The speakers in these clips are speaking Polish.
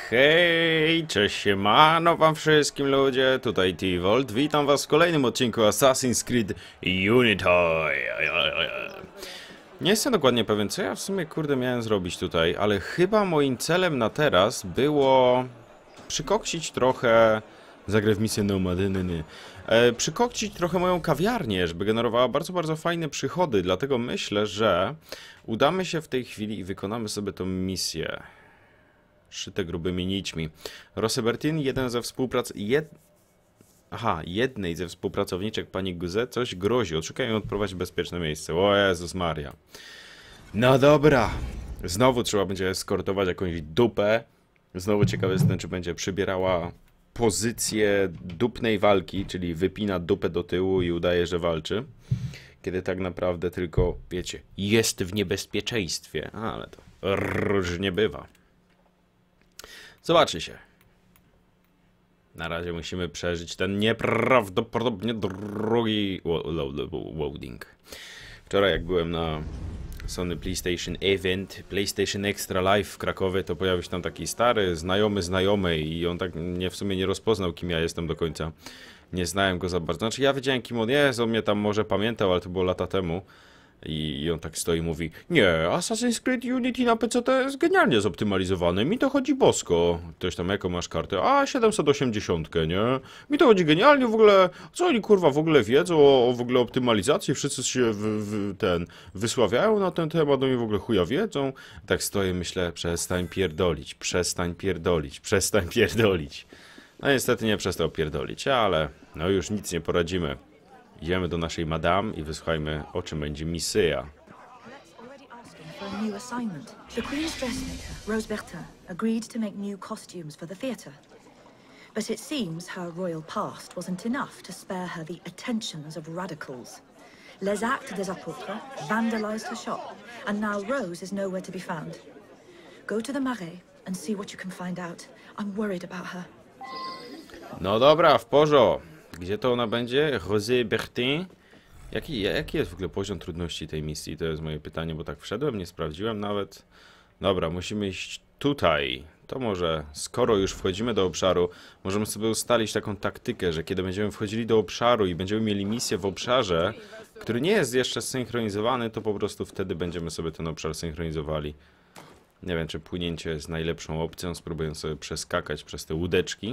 Hej, cześć, siemano wam wszystkim ludzie, tutaj T-Volt, witam was w kolejnym odcinku Assassin's Creed Unity. Nie jestem dokładnie pewien, co ja w sumie kurde miałem zrobić tutaj, ale chyba moim celem na teraz było przykoksić trochę, zagrać w misję nomadyny, przykoksić trochę moją kawiarnię, żeby generowała bardzo fajne przychody, dlatego myślę, że udamy się w tej chwili i wykonamy sobie tą misję. Szyte grubymi nićmi. Rosebertin, jednej ze współpracowniczek pani Guze coś grozi. Odszukaj ją odprowadzić w bezpieczne miejsce. O Jezus Maria. No dobra. Znowu trzeba będzie eskortować jakąś dupę. Znowu ciekawy jestem, czy będzie przybierała pozycję dupnej walki, czyli wypina dupę do tyłu i udaje, że walczy. Kiedy tak naprawdę tylko, wiecie, jest w niebezpieczeństwie. Ale to różnie bywa. Zobaczy się. Na razie musimy przeżyć ten nieprawdopodobnie drogi loading. Wczoraj jak byłem na Sony PlayStation Event, PlayStation Extra Live w Krakowie, to pojawił się tam taki stary, znajomy i on tak w sumie nie rozpoznał, kim ja jestem do końca. Nie znałem go za bardzo. Znaczy ja wiedziałem, kim on jest, on mnie tam może pamiętał, ale to było lata temu. I on tak stoi i mówi: nie, Assassin's Creed Unity na PC to jest genialnie zoptymalizowany, mi to chodzi bosko. Ktoś tam, jaką masz kartę? A, 780, nie? Mi to chodzi genialnie w ogóle, co oni kurwa w ogóle wiedzą o w ogóle optymalizacji, wszyscy się wysławiają na ten temat, oni w ogóle chuja wiedzą. Tak stoję, myślę, przestań pierdolić, przestań pierdolić, przestań pierdolić. No niestety nie przestał pierdolić, ale no już nic nie poradzimy. Idziemy do naszej madame i wysłuchajmy, o czym będzie misja. For a new assignment. The Queen's dressmaker, Rose Bertin, agreed to make new costumes for the theatre. But it seems her royal past wasn't enough to spare her the attentions of radicals. Les Actes des Apôtres vandalized her shop, and now Rose is nowhere to be found. Go to the Marais and see what you can find out. I'm worried about her. No dobra, w porządku. Gdzie to ona będzie? Rose Bertin? Jaki jest w ogóle poziom trudności tej misji? To jest moje pytanie, bo tak wszedłem, nie sprawdziłem nawet. Dobra, musimy iść tutaj. To może, skoro już wchodzimy do obszaru, możemy sobie ustalić taką taktykę, że kiedy będziemy wchodzili do obszaru i będziemy mieli misję w obszarze, który nie jest jeszcze zsynchronizowany, to po prostu wtedy będziemy sobie ten obszar synchronizowali. Nie wiem, czy płynięcie jest najlepszą opcją. Spróbuję sobie przeskakać przez te łódeczki.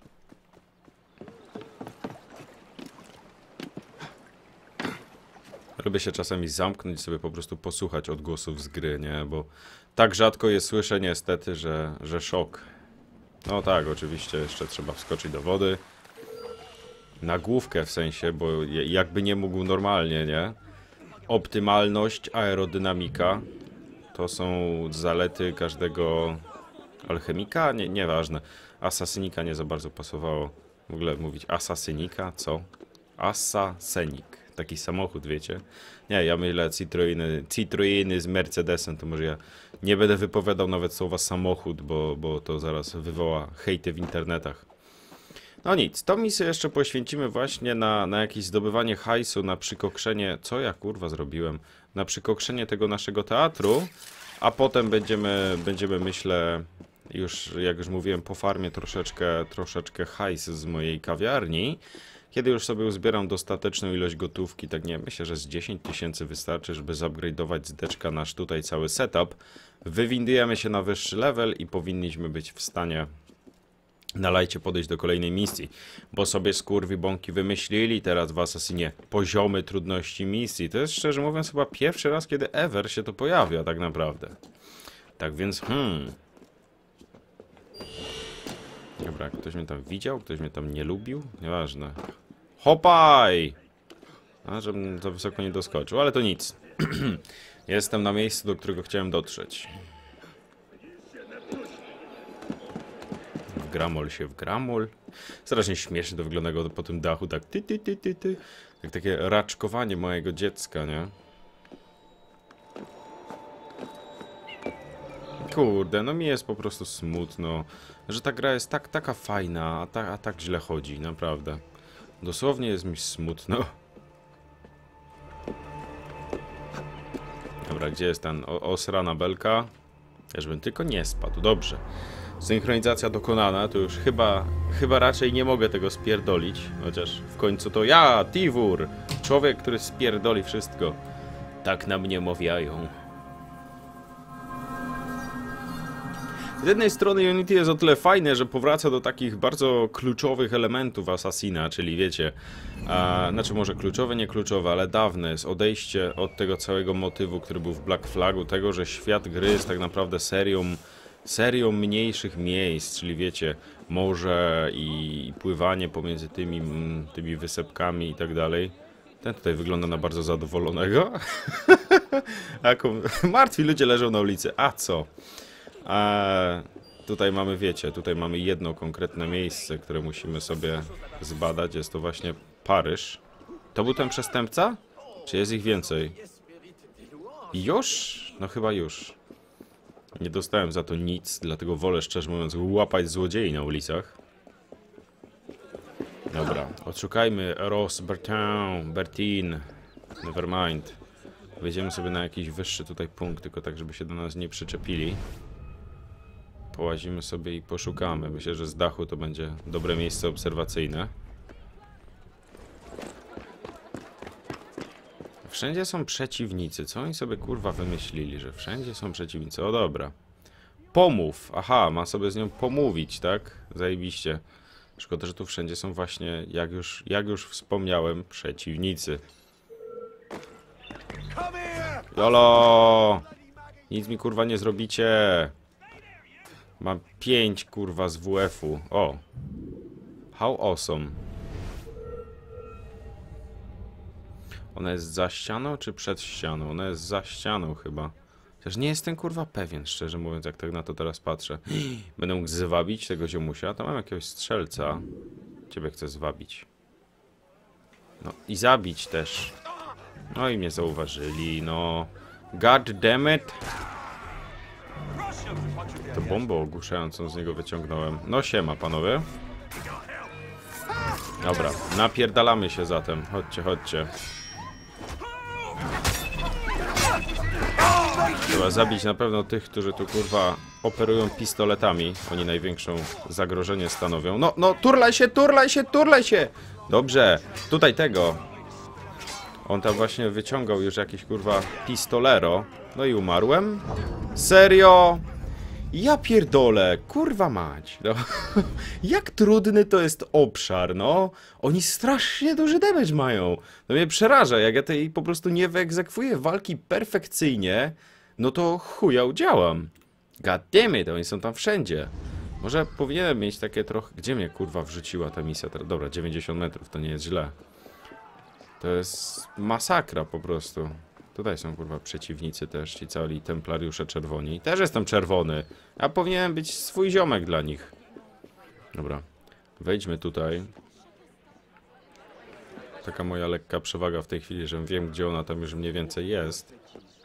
Lubię się czasami zamknąć i sobie po prostu posłuchać odgłosów z gry, nie? Bo tak rzadko je słyszę niestety, że szok. No tak, oczywiście jeszcze trzeba wskoczyć do wody. Na główkę w sensie, bo jakby nie mógł normalnie, nie? Optymalność, aerodynamika to są zalety każdego alchemika? Nieważne. Asasynika nie za bardzo pasowało. W ogóle mówić asasynika? Co? Asasynik. Taki samochód, wiecie? Nie, ja mylę Citroeny z Mercedesem, to może ja nie będę wypowiadał nawet słowa samochód, bo to zaraz wywoła hejty w internetach. No nic, to misję jeszcze poświęcimy właśnie na jakieś zdobywanie hajsu, na przykokszenie, co ja kurwa zrobiłem, na przykokszenie tego naszego teatru, a potem będziemy myślę, jak już mówiłem, po farmie troszeczkę hajs z mojej kawiarni. Kiedy już sobie uzbieram dostateczną ilość gotówki, tak nie, myślę, że z 10 000 wystarczy, żeby zupgrade'ować z deczka nasz tutaj cały setup. Wywindujemy się na wyższy level i powinniśmy być w stanie na lajcie podejść do kolejnej misji. Bo sobie skurwibąki wymyślili teraz w Assassinie poziomy trudności misji. To jest szczerze mówiąc chyba pierwszy raz, kiedy ever się to pojawia tak naprawdę. Tak więc, Dobra, ktoś mnie tam widział, ktoś mnie tam nie lubił, nieważne. Hopaj! A, żebym za wysoko nie doskoczył, ale to nic. Jestem na miejscu, do którego chciałem dotrzeć. Wgramol się w gramol. Strasznie śmiesznie to wygląda po tym dachu, tak ty. Jak takie raczkowanie mojego dziecka, nie? Kurde, no mi jest po prostu smutno, że ta gra jest taka fajna, a tak źle chodzi, naprawdę. Dosłownie jest mi smutno. Dobra, gdzie jest ten osrana belka? Ja żebym tylko nie spadł, dobrze. Synchronizacja dokonana, to już chyba raczej nie mogę tego spierdolić. Chociaż w końcu to ja, Tivur, człowiek, który spierdoli wszystko. Tak na mnie mawiają. Z jednej strony Unity jest o tyle fajne, że powraca do takich bardzo kluczowych elementów Assassina, czyli wiecie, znaczy może kluczowe, nie kluczowe, ale dawne jest odejście od tego całego motywu, który był w Black Flagu, tego, że świat gry jest tak naprawdę serią mniejszych miejsc, czyli wiecie, morze i pływanie pomiędzy tymi wysepkami i tak dalej. Ten tutaj wygląda na bardzo zadowolonego. Martwi ludzie leżą na ulicy, a co? Tutaj mamy, wiecie, tutaj mamy jedno konkretne miejsce, które musimy sobie zbadać. Jest to właśnie Paryż. To był ten przestępca? Czy jest ich więcej? Już? No chyba już. Nie dostałem za to nic, dlatego wolę, szczerze mówiąc, łapać złodziei na ulicach. Dobra, odszukajmy Rose Bertin. Nevermind. Wejdziemy sobie na jakiś wyższy tutaj punkt, tylko tak, żeby się do nas nie przyczepili. Połazimy sobie i poszukamy. Myślę, że z dachu to będzie dobre miejsce obserwacyjne. Wszędzie są przeciwnicy. Co oni sobie kurwa wymyślili, że wszędzie są przeciwnicy? O dobra. Pomów. Aha, ma sobie z nią pomówić, tak? Zajebiście. Szkoda, że tu wszędzie są właśnie, jak już wspomniałem, przeciwnicy. Jolo! Nic mi kurwa nie zrobicie. Mam 5 kurwa z WF-u. O! How awesome. Ona jest za ścianą czy przed ścianą? Ona jest za ścianą chyba. Chociaż nie jestem kurwa pewien, szczerze mówiąc, jak tak na to teraz patrzę. Będę mógł zwabić tego ziomusia. Tam mam jakiegoś strzelca. Ciebie chcę zwabić. No i zabić też. No i mnie zauważyli, no. God damn it. To bombę ogłuszającą z niego wyciągnąłem. No siema, panowie. Dobra, napierdalamy się zatem. Chodźcie, chodźcie. Trzeba zabić na pewno tych, którzy tu kurwa operują pistoletami. Oni największą zagrożenie stanowią. No, no, turlaj się, turlaj się, turlaj się! Dobrze, tutaj tego. On tam właśnie wyciągał już jakiś kurwa pistolero. No i umarłem. Serio? Ja pierdolę, kurwa mać. No. Jak trudny to jest obszar, no. Oni strasznie duży damage mają. No mnie przeraża, jak ja tej po prostu nie wyegzekwuję walki perfekcyjnie, no to chujał działam. God damn it, oni są tam wszędzie. Może powinienem mieć takie trochę... Gdzie mnie kurwa wrzuciła ta misja? Dobra, 90 metrów, to nie jest źle. To jest masakra po prostu. Tutaj są kurwa przeciwnicy też, ci cali templariusze czerwoni. Też jestem czerwony. A powinienem być swój ziomek dla nich. Dobra, wejdźmy tutaj. Taka moja lekka przewaga w tej chwili, że wiem, gdzie ona tam już mniej więcej jest.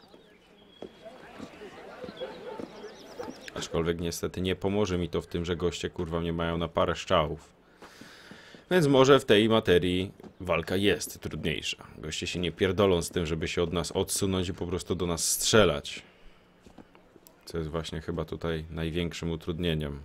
Aczkolwiek niestety nie pomoże mi to w tym, że goście kurwa mnie mają na parę strzałów. Więc może w tej materii walka jest trudniejsza. Goście się nie pierdolą z tym, żeby się od nas odsunąć i po prostu do nas strzelać. Co jest właśnie chyba tutaj największym utrudnieniem.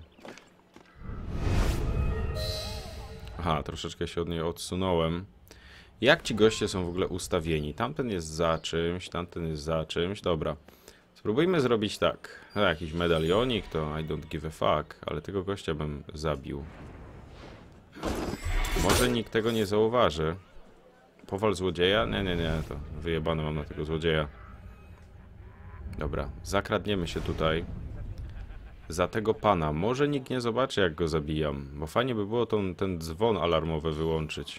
Aha, troszeczkę się od niej odsunąłem. Jak ci goście są w ogóle ustawieni? Tamten jest za czymś, tamten jest za czymś. Dobra. Spróbujmy zrobić tak. Jakiś medalionik to I don't give a fuck, ale tego gościa bym zabił. Może nikt tego nie zauważy. Powal złodzieja? Nie, to wyjebane mam na tego złodzieja. Dobra, zakradniemy się tutaj. Za tego pana. Może nikt nie zobaczy, jak go zabijam. Bo fajnie by było ten dzwon alarmowy wyłączyć.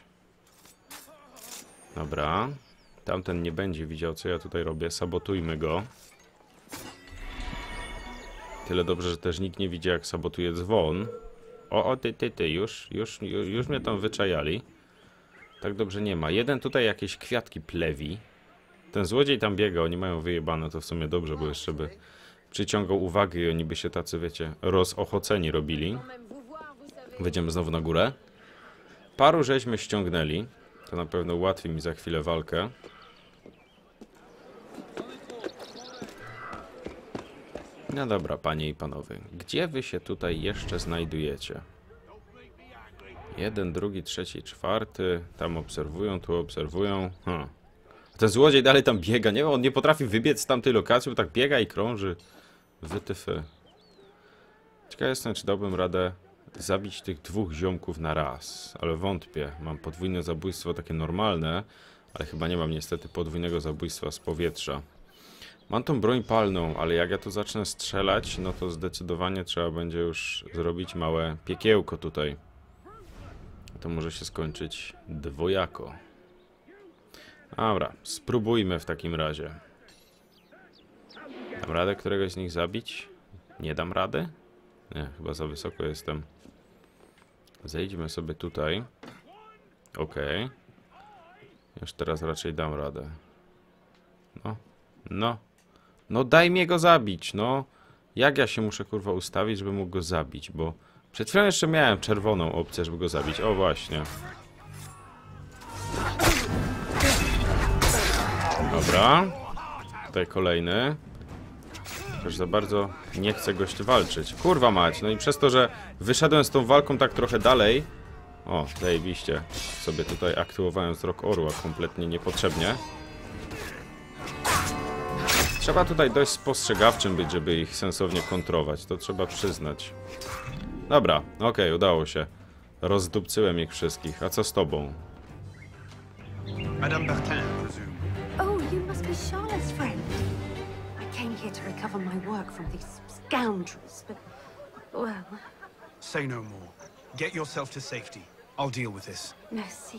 Dobra. Tamten nie będzie widział, co ja tutaj robię. Sabotujmy go. Tyle dobrze, że też nikt nie widzi, jak sabotuje dzwon. O, ty, już mnie tam wyczajali. Tak dobrze nie ma. Jeden tutaj jakieś kwiatki plewi. Ten złodziej tam biega, oni mają wyjebane, to w sumie dobrze, bo jeszcze by przyciągał uwagę i oni by się tacy, wiecie, rozochoceni robili. Wejdziemy znowu na górę. Paru żeśmy ściągnęli. To na pewno ułatwi mi za chwilę walkę. No dobra, panie i panowie. Gdzie wy się tutaj jeszcze znajdujecie? Jeden, drugi, trzeci, czwarty. Tam obserwują, tu obserwują. Ten złodziej dalej tam biega. Nie, on nie potrafi wybiec z tamtej lokacji, bo tak biega i krąży. Wytyfy. Ciekaw jestem, czy dałbym radę zabić tych dwóch ziomków na raz. Ale wątpię. Mam podwójne zabójstwo takie normalne, ale chyba nie mam niestety podwójnego zabójstwa z powietrza. Mam tą broń palną, ale jak ja tu zacznę strzelać, no to zdecydowanie trzeba będzie już zrobić małe piekiełko tutaj. To może się skończyć dwojako. Dobra, spróbujmy w takim razie. Dam radę któregoś z nich zabić? Nie dam rady? Nie, chyba za wysoko jestem. Zejdźmy sobie tutaj. Okej. Już teraz raczej dam radę. No daj mnie go zabić, no. Jak ja się muszę kurwa ustawić, żeby mógł go zabić, bo przed chwilą jeszcze miałem czerwoną opcję, żeby go zabić. O właśnie. Dobra. Tutaj kolejny. Też za bardzo nie chce gość walczyć. Kurwa mać, no i przez to, że wyszedłem z tą walką tak trochę dalej. O, zajebiście. Sobie tutaj aktywowałem wzrok orła kompletnie niepotrzebnie. Trzeba tutaj dość spostrzegawczym być, żeby ich sensownie kontrować. To trzeba przyznać. Dobra, okej, udało się. Rozdupcyłem ich wszystkich. A co z tobą? Madame Bertin, presume. Oh, you must be Charlotte's friend. I came here to recover my work from these scoundrels, but, well, Say no more. Get yourself to safety. I'll deal with this. merci.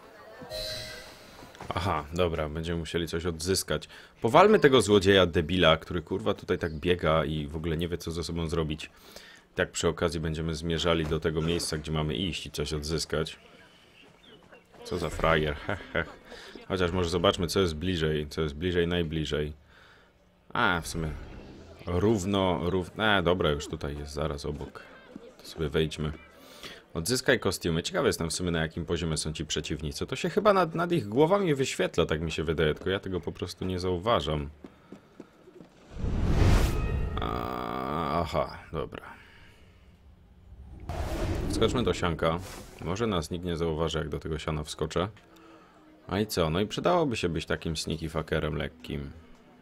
Aha, dobra, będziemy musieli coś odzyskać. Powalmy tego złodzieja debila, który kurwa tutaj tak biega i w ogóle nie wie, co ze sobą zrobić. Tak przy okazji będziemy zmierzali do tego miejsca, gdzie mamy iść i coś odzyskać. Co za frajer, heh. Chociaż może zobaczmy, co jest bliżej, najbliżej. A, w sumie równo, dobra, już tutaj jest, zaraz obok. To sobie wejdźmy. Odzyskaj kostiumy. Ciekawy jestem w sumie, na jakim poziomie są ci przeciwnicy. To się chyba nad ich głowami wyświetla, tak mi się wydaje, tylko ja tego po prostu nie zauważam. Aha, dobra. Wskoczmy do sianka. Może nas nikt nie zauważy, jak do tego siana wskoczę. A i co? No i przydałoby się być takim sneaky fuckerem lekkim.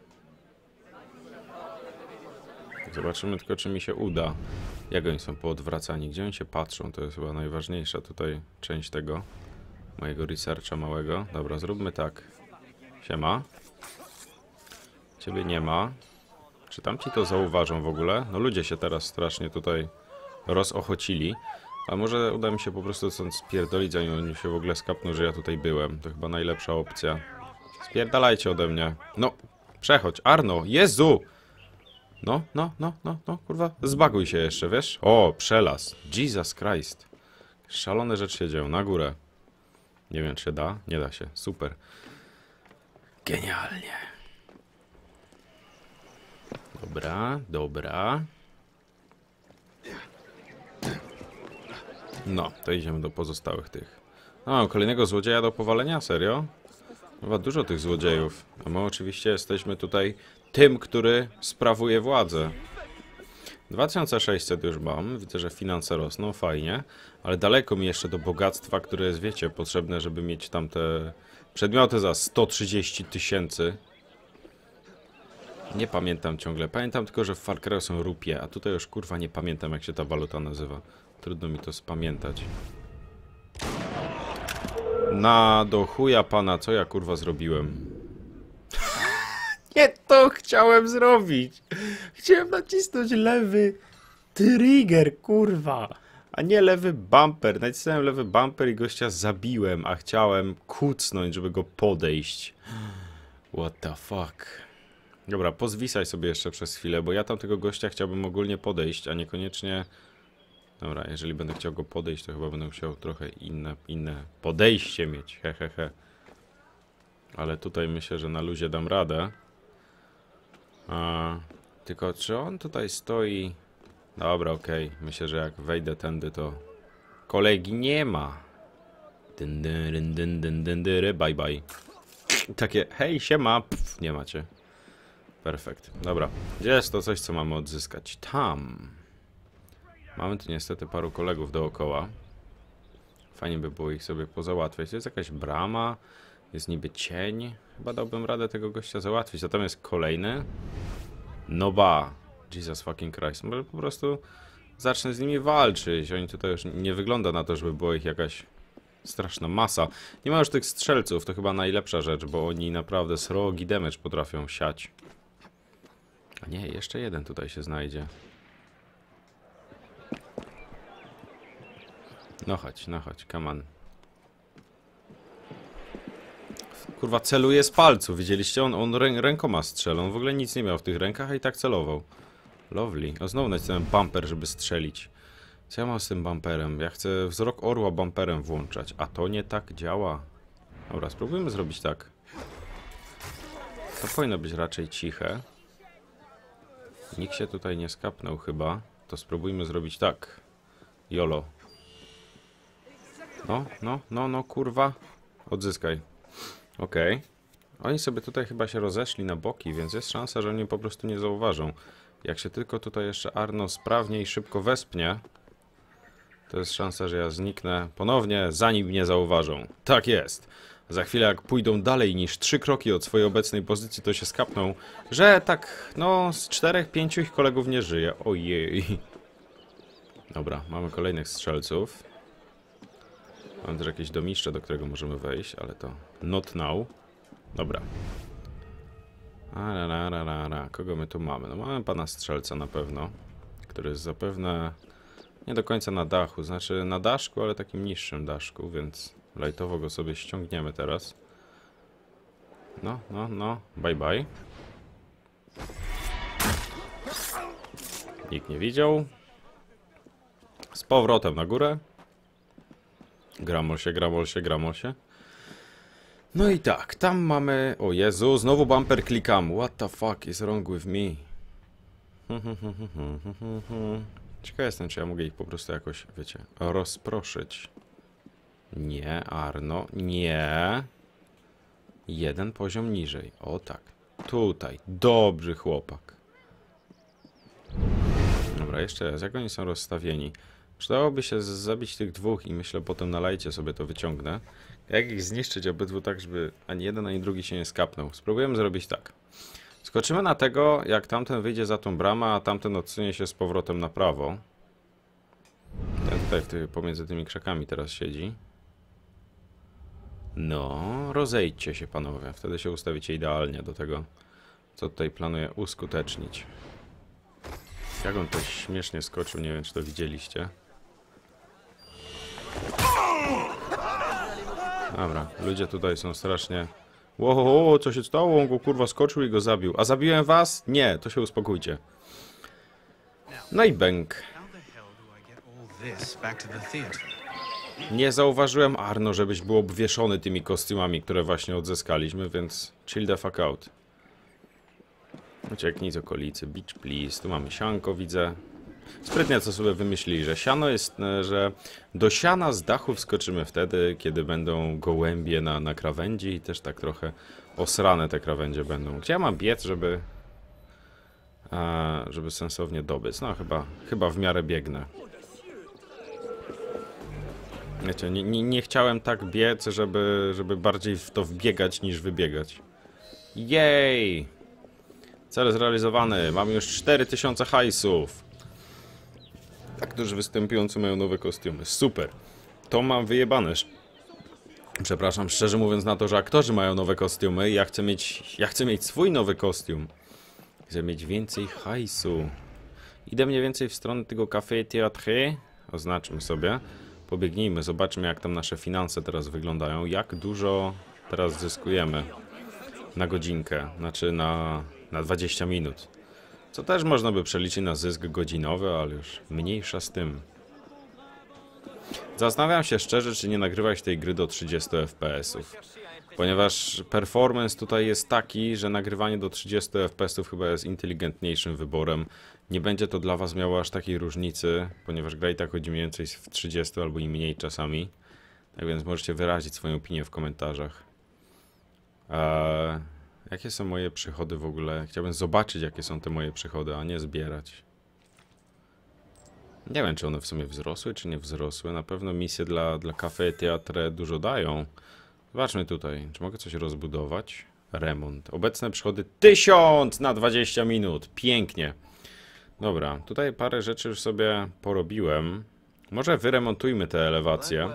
Zobaczymy tylko, czy mi się uda. Jak oni są poodwracani? Gdzie oni się patrzą? To jest chyba najważniejsza tutaj część tego mojego researcha małego. Dobra, zróbmy tak. Siema. Ciebie nie ma. Czy tamci to zauważą w ogóle? No ludzie się teraz strasznie tutaj rozochocili. A może uda mi się po prostu stąd spierdolić, zanim oni się w ogóle skapną, że ja tutaj byłem. To chyba najlepsza opcja. Spierdalajcie ode mnie. No, przechodź. Arno, Jezu! No, kurwa, zbaguj się jeszcze, wiesz? O, przelaz. Jesus Christ. Szalone rzeczy się dzieją, na górę. Nie wiem, czy się da? Nie da się, super. Genialnie. Dobra. No, to idziemy do pozostałych tych. No, kolejnego złodzieja do powalenia? Serio? Chyba dużo tych złodziejów. A my oczywiście jesteśmy tutaj tym, który sprawuje władzę. 2600 już mam. Widzę, że finanse rosną, fajnie. Ale daleko mi jeszcze do bogactwa, które jest, wiecie, potrzebne, żeby mieć tamte przedmioty za 130 000. Nie pamiętam ciągle. Pamiętam tylko, że w Far Cry są rupie, a tutaj już kurwa nie pamiętam, jak się ta waluta nazywa. Trudno mi to spamiętać. Na do chuja pana, co ja kurwa zrobiłem? Nie to chciałem zrobić. Chciałem nacisnąć lewy trigger, kurwa. A nie lewy bumper. Nacisnąłem lewy bumper i gościa zabiłem, a chciałem kucnąć, żeby go podejść. What the fuck. Dobra, pozwisaj sobie jeszcze przez chwilę, bo ja tam tego gościa chciałbym ogólnie podejść, a niekoniecznie... Dobra, jeżeli będę chciał go podejść, to chyba będę musiał trochę inne podejście mieć, hehehe. Ale tutaj myślę, że na luzie dam radę. Tylko czy on tutaj stoi? Dobra, okej. Myślę, że jak wejdę tędy, to kolegi nie ma. Bye bye. Takie, hej, siema. Pff, nie macie. Perfekt. Dobra. Gdzie jest to coś, co mamy odzyskać? Tam. Mamy tu niestety paru kolegów dookoła. Fajnie by było ich sobie pozałatwiać. To jest jakaś brama. Jest niby cień. Chyba dałbym radę tego gościa załatwić. A tam jest kolejny. No ba. Jesus fucking Christ. Może po prostu zacznę z nimi walczyć. Oni tutaj już nie wygląda na to, żeby było ich jakaś straszna masa. Nie ma już tych strzelców. To chyba najlepsza rzecz, bo oni naprawdę srogi damage potrafią siać. A nie, jeszcze jeden tutaj się znajdzie. No chodź, come on. Kurwa, celuje z palców, widzieliście? On rękoma strzelał, on w ogóle nic nie miał w tych rękach, a i tak celował. Lovely. O, znowu nacisnąłem bumper, żeby strzelić. Co ja mam z tym bumperem? Ja chcę wzrok orła bumperem włączać, a to nie tak działa. Dobra, spróbujmy zrobić tak. To powinno być raczej ciche. Nikt się tutaj nie skapnął chyba. To spróbujmy zrobić tak. YOLO. No, kurwa. Odzyskaj. Okej. Oni sobie tutaj chyba się rozeszli na boki, więc jest szansa, że oni po prostu nie zauważą. Jak się tylko tutaj jeszcze Arno sprawnie i szybko wespnie, to jest szansa, że ja zniknę ponownie, zanim mnie zauważą. Tak jest. Za chwilę jak pójdą dalej niż 3 kroki od swojej obecnej pozycji, to się skapną, że tak, no, z 4-5 ich kolegów nie żyje. Ojej. Dobra, mamy kolejnych strzelców. Mamy też jakieś domiszcze, do którego możemy wejść, ale to not now. Dobra. Kogo my tu mamy? No mamy pana strzelca na pewno, który jest zapewne nie do końca na dachu, znaczy na daszku, ale takim niższym daszku, więc lightowo go sobie ściągniemy teraz. No, bye bye. Nikt nie widział. Z powrotem na górę. Gramol się. No i tak, tam mamy... O Jezu, znowu bumper klikam. What the fuck is wrong with me? Ciekaw jestem, czy ja mogę ich po prostu jakoś, wiecie, rozproszyć. Nie, Arno, nie. Jeden poziom niżej. O tak. Tutaj. Dobry chłopak. Dobra, jeszcze raz. Jak oni są rozstawieni? Przydałoby się zabić tych dwóch i myślę, potem na lajcie sobie to wyciągnę. Jak ich zniszczyć obydwu tak, żeby ani jeden, ani drugi się nie skapnął? Spróbujemy zrobić tak. Skoczymy na tego, jak tamten wyjdzie za tą bramę, a tamten odsunie się z powrotem na prawo. Ten tutaj pomiędzy tymi krzakami teraz siedzi. No, rozejdźcie się panowie. Wtedy się ustawicie idealnie do tego, co tutaj planuję uskutecznić. Jak on to śmiesznie skoczył, nie wiem, czy to widzieliście. Dobra, ludzie tutaj są strasznie... Ło, co się stało? On go kurwa skoczył i go zabił. A zabiłem was? Nie, to się uspokójcie. No i bęk. Nie zauważyłem, Arno, żebyś był obwieszony tymi kostiumami, które właśnie odzyskaliśmy, więc chill the fuck out. Ucieknij z okolicy, beach please. Tu mamy sianko, widzę. Sprytnie co sobie wymyślili, że siano jest, że do siana z dachu wskoczymy wtedy, kiedy będą gołębie na krawędzi i też tak trochę osrane te krawędzie będą. Gdzie ja mam biec, żeby sensownie dobyć? No chyba w miarę biegnę. Wiecie, nie chciałem tak biec, żeby bardziej w to wbiegać niż wybiegać. Jej! Cel zrealizowany. Mamy już 4000 hajsów. Aktorzy występujący mają nowe kostiumy. Super. To mam wyjebane. Przepraszam, szczerze mówiąc na to, że aktorzy mają nowe kostiumy. Ja chcę mieć swój nowy kostium. Chcę mieć więcej hajsu. Idę mniej więcej w stronę tego Café Théâtre. Oznaczmy sobie. Pobiegnijmy, zobaczmy jak tam nasze finanse teraz wyglądają. Jak dużo teraz zyskujemy na godzinkę. Znaczy na 20 minut. Co też można by przeliczyć na zysk godzinowy, ale już mniejsza z tym. Zastanawiam się szczerze, czy nie nagrywać tej gry do 30 FPS-ów. Ponieważ performance tutaj jest taki, że nagrywanie do 30 FPS-ów chyba jest inteligentniejszym wyborem. Nie będzie to dla was miało aż takiej różnicy, ponieważ gra i tak chodzi mniej więcej w 30 albo i mniej czasami. Tak więc możecie wyrazić swoją opinię w komentarzach. Jakie są moje przychody w ogóle? Chciałbym zobaczyć, jakie są te moje przychody, a nie zbierać. Nie wiem, czy one w sumie wzrosły, czy nie wzrosły. Na pewno misje dla Café Teatre dużo dają. Zobaczmy tutaj, czy mogę coś rozbudować? Remont. Obecne przychody 1000 na 20 minut. Pięknie. Dobra, tutaj parę rzeczy już sobie porobiłem. Może wyremontujmy te elewacje.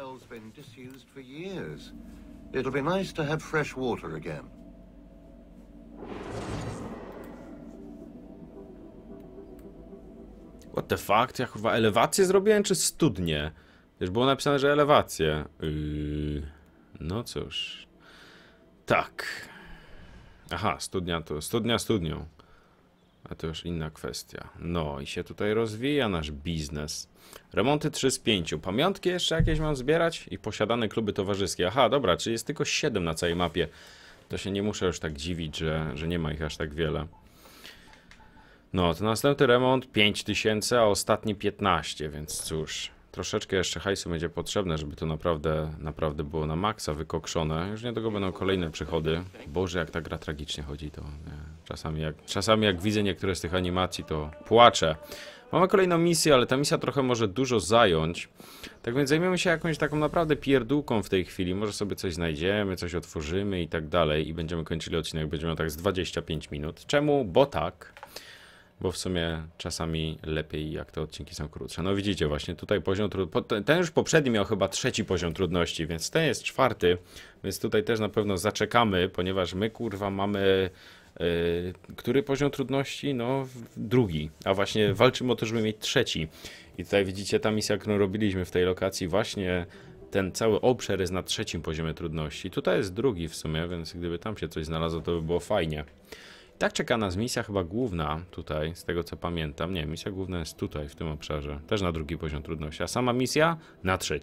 What the fuck? Ja chyba elewację zrobiłem, czy studnie? Już było napisane, że elewację. No cóż. Tak. Aha, studnia to studnia studnią. A to już inna kwestia. No i się tutaj rozwija nasz biznes. Remonty 3 z 5. Pamiątki jeszcze jakieś mam zbierać? I posiadane kluby towarzyskie. Aha, dobra, czyli jest tylko 7 na całej mapie. To się nie muszę już tak dziwić, że nie ma ich aż tak wiele. No, to następny remont 5000, a ostatni 15, więc cóż. Troszeczkę jeszcze hajsu będzie potrzebne, żeby to naprawdę było na maksa wykokszone. Już niedługo będą kolejne przychody. Boże, jak ta gra tragicznie chodzi, to nie. Czasami jak widzę niektóre z tych animacji, to płaczę. Mamy kolejną misję, ale ta misja trochę może dużo zająć. Tak więc zajmiemy się jakąś taką naprawdę pierdółką w tej chwili. Może sobie coś znajdziemy, coś otworzymy i tak dalej. I będziemy kończyli odcinek, będziemy miał tak z 25 minut. Czemu? Bo tak. Bo w sumie czasami lepiej, jak te odcinki są krótsze. No widzicie, właśnie tutaj poziom trudności. Ten już poprzedni miał chyba 3. poziom trudności, więc ten jest 4. Więc tutaj też na pewno zaczekamy, ponieważ my kurwa mamy. Który poziom trudności? No 2. A właśnie walczymy o to, żeby mieć 3. I tutaj widzicie, ta misja, którą robiliśmy w tej lokacji, właśnie ten cały obszar jest na 3. poziomie trudności. Tutaj jest 2 w sumie, więc gdyby tam się coś znalazło, to by było fajnie. Tak czeka nas misja chyba główna tutaj, z tego co pamiętam. Nie, misja główna jest tutaj, w tym obszarze. Też na 2. poziom trudności, a sama misja na 3.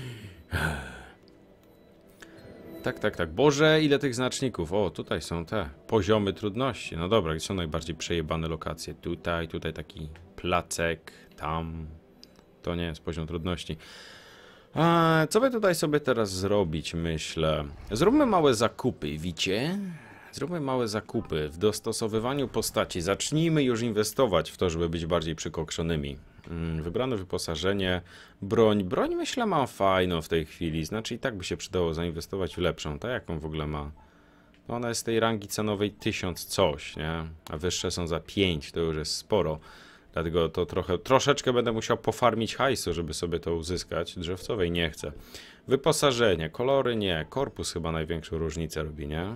Tak. Boże, ile tych znaczników. O, tutaj są te poziomy trudności. No dobra, gdzie są najbardziej przejebane lokacje? Tutaj taki placek, tam. To nie jest poziom trudności. Co by tutaj sobie teraz zrobić, myślę? Zróbmy małe zakupy, widzicie? Zróbmy małe zakupy w dostosowywaniu postaci. Zacznijmy już inwestować w to, żeby być bardziej przykokszonymi. Wybrane wyposażenie. Broń myślę mam fajną w tej chwili. Znaczy i tak by się przydało zainwestować w lepszą. Ta jaką w ogóle ma? No ona jest z tej rangi cenowej 1000 coś, nie? A wyższe są za 5, to już jest sporo. Dlatego to troszeczkę będę musiał pofarmić hajsu, żeby sobie to uzyskać. Drzewcowej nie chcę. Wyposażenie, kolory nie. Korpus chyba największą różnicę robi, nie?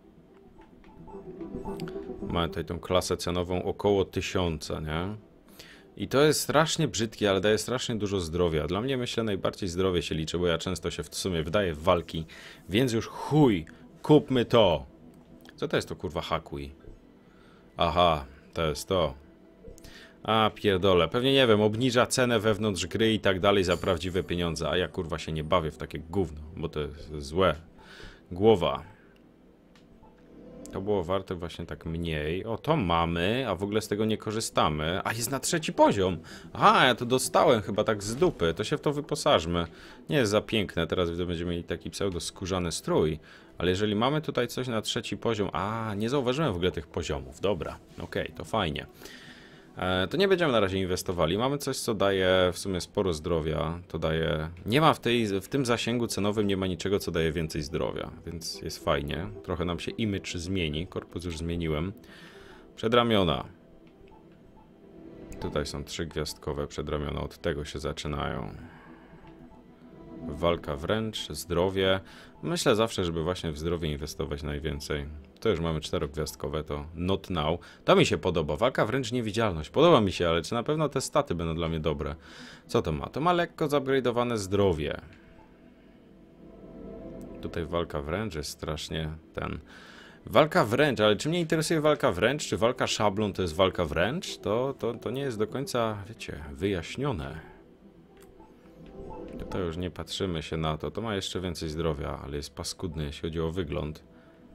Mamy tutaj tą klasę cenową około 1000, nie? I to jest strasznie brzydkie, ale daje strasznie dużo zdrowia. Dla mnie, myślę, najbardziej zdrowie się liczy, bo ja często się w sumie wdaję w walki. Więc już chuj, kupmy to. Co to jest to, kurwa, hakuj? Aha, to jest to. A, pierdolę. Pewnie, nie wiem, obniża cenę wewnątrz gry i tak dalej za prawdziwe pieniądze. A ja, kurwa, się nie bawię w takie gówno, bo to jest złe. Głowa. To było warte właśnie tak mniej. O, to mamy, a w ogóle z tego nie korzystamy. A, jest na 3. poziom. Aha, ja to dostałem chyba tak z dupy. To się w to wyposażmy. Nie jest za piękne. Teraz będziemy mieli taki pseudo-skórzany strój. Ale jeżeli mamy tutaj coś na 3. poziom... A, nie zauważyłem w ogóle tych poziomów. Dobra, okej, to fajnie. To nie będziemy na razie inwestowali. Mamy coś, co daje w sumie sporo zdrowia. To daje... Nie ma w tym zasięgu cenowym nie ma niczego, co daje więcej zdrowia. Więc jest fajnie. Trochę nam się image zmieni. Korpus już zmieniłem. Przedramiona. Tutaj są 3-gwiazdkowe przedramiona. Od tego się zaczynają. Walka wręcz, zdrowie. Myślę zawsze, żeby właśnie w zdrowie inwestować najwięcej. To już mamy 4-gwiazdkowe, to not now. To mi się podoba. Walka wręcz, niewidzialność. Podoba mi się, ale czy na pewno te staty będą dla mnie dobre? Co to ma? To ma lekko zupgrade'owane zdrowie. Tutaj walka wręcz jest strasznie ten... Walka wręcz, ale czy mnie interesuje walka wręcz, czy walka szablon to jest walka wręcz? To nie jest do końca, wiecie, wyjaśnione. To już nie patrzymy się na to. To ma jeszcze więcej zdrowia, ale jest paskudny, jeśli chodzi o wygląd.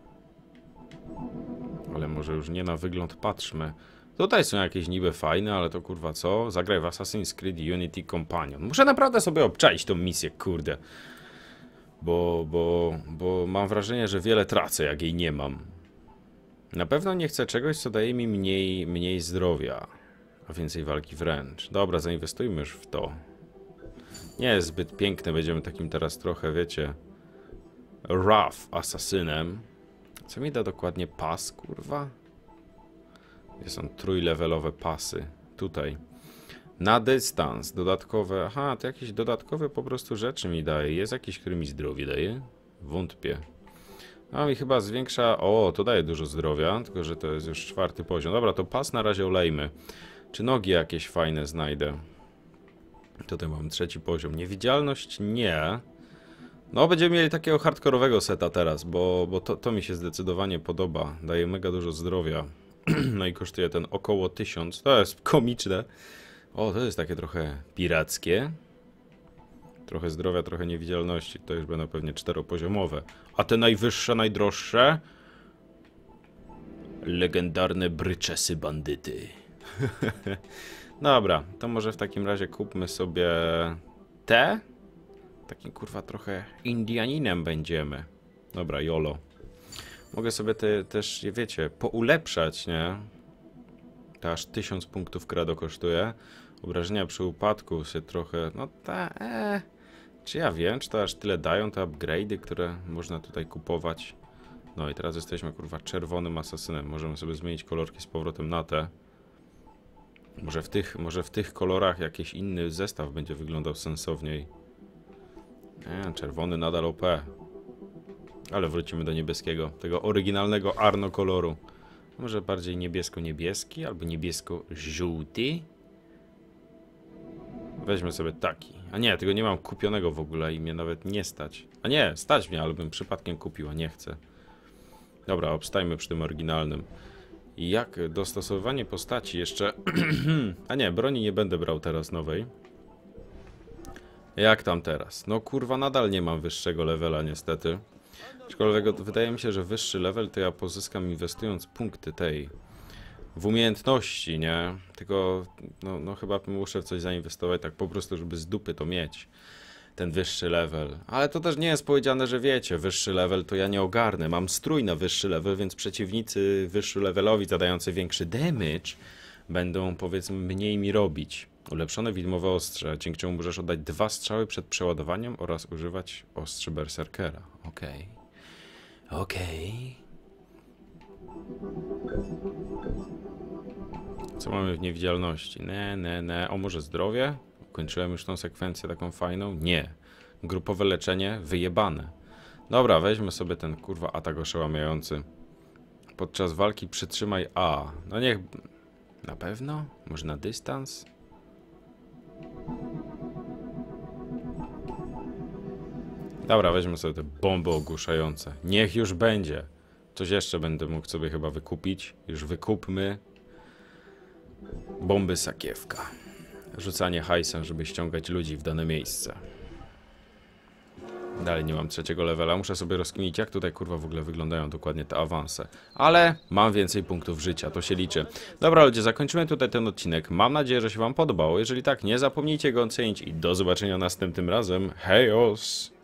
Ale może już nie na wygląd patrzmy. Tutaj są jakieś niby fajne, ale to kurwa co? Zagraj w Assassin's Creed Unity Companion. Muszę naprawdę sobie obczaić tą misję, kurde. Bo mam wrażenie, że wiele tracę, jak jej nie mam. Na pewno nie chcę czegoś, co daje mi mniej zdrowia, a więcej walki wręcz. Dobra, zainwestujmy już w to. Nie jest zbyt piękne, będziemy takim teraz trochę, wiecie, rough asasynem. Co mi da dokładnie pas, kurwa? Gdzie są trójlevelowe pasy? Tutaj. Na dystans, dodatkowe... Aha, to jakieś dodatkowe po prostu rzeczy mi daje. Jest jakiś, który mi zdrowie daje? Wątpię. A mi chyba zwiększa... O, to daje dużo zdrowia, tylko że to jest już 4. poziom. Dobra, to pas na razie olejmy. Czy nogi jakieś fajne znajdę? Tutaj mam 3. poziom. Niewidzialność nie. No, będziemy mieli takiego hardkorowego seta teraz, bo to mi się zdecydowanie podoba. Daje mega dużo zdrowia. No i kosztuje ten około 1000. To jest komiczne. O, to jest takie trochę pirackie. Trochę zdrowia, trochę niewidzialności. To już będą pewnie 4-poziomowe. A te najwyższe, najdroższe? Legendarne bryczesy bandyty. Dobra, to może w takim razie kupmy sobie te. Takim kurwa trochę Indianinem będziemy. Dobra, YOLO. Mogę sobie też, wiecie, poulepszać, nie? To aż 1000 punktów krado kosztuje. Obrażenia przy upadku się trochę... No Czy ja wiem, czy to aż tyle dają te upgrade'y, które można tutaj kupować? No i teraz jesteśmy kurwa czerwonym asasynem. Możemy sobie zmienić kolorki z powrotem na te. Może w tych kolorach jakiś inny zestaw będzie wyglądał sensowniej. Czerwony nadal OP. Ale wrócimy do niebieskiego. Tego oryginalnego Arno koloru. Może bardziej niebiesko-niebieski albo niebiesko-żółty. Weźmy sobie taki. A nie, tego nie mam kupionego w ogóle i mnie nawet nie stać. A nie, stać mnie, ale bym przypadkiem kupił, a nie chcę. Dobra, obstajmy przy tym oryginalnym. I jak dostosowanie postaci jeszcze... A nie, broni nie będę brał teraz nowej. Jak tam teraz? No kurwa, nadal nie mam wyższego levela niestety. Aczkolwiek wydaje mi się, że wyższy level to ja pozyskam inwestując punkty tej... w umiejętności, nie? Tylko, no chyba muszę w coś zainwestować tak po prostu, żeby z dupy to mieć. Ten wyższy level. Ale to też nie jest powiedziane, że wiecie, wyższy level to ja nie ogarnę. Mam strój na wyższy level, więc przeciwnicy wyższy levelowi zadający większy damage będą, powiedzmy, mniej mi robić. Ulepszone widmowe ostrze, dzięki czemu możesz oddać 2 strzały przed przeładowaniem oraz używać ostrzy berserkera. Okej. Co mamy w niewidzialności? O, może zdrowie? Kończyłem już tą sekwencję taką fajną? Nie. Grupowe leczenie? Wyjebane. Dobra, weźmy sobie ten kurwa atak oszałamiający. Podczas walki przytrzymaj A. No niech... Na pewno? Może na dystans? Dobra, weźmy sobie te bomby ogłuszające. Niech już będzie. Coś jeszcze będę mógł sobie chyba wykupić. Już wykupmy. Bomby sakiewka. Rzucanie hajsem, żeby ściągać ludzi w dane miejsce. Dalej nie mam 3. levela. Muszę sobie rozkminić, jak tutaj kurwa w ogóle wyglądają dokładnie te awanse. Ale mam więcej punktów życia, to się liczy. Dobra ludzie, zakończymy tutaj ten odcinek. Mam nadzieję, że się wam podobało. Jeżeli tak, nie zapomnijcie go ocenić i do zobaczenia następnym razem. Hejos!